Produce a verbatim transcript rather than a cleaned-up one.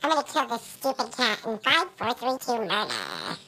I'm gonna kill this stupid cat in five, four, three, two, murder.